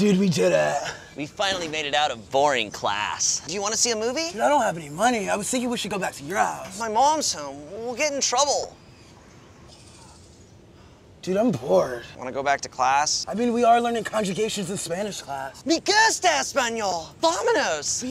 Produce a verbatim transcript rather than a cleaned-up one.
Dude, we did it. We finally made it out of boring class. Do you want to see a movie? Dude, I don't have any money. I was thinking we should go back to your house. My mom's home. We'll get in trouble. Dude, I'm bored. Want to go back to class? I mean, we are learning conjugations in Spanish class. Me gusta español. Vámonos.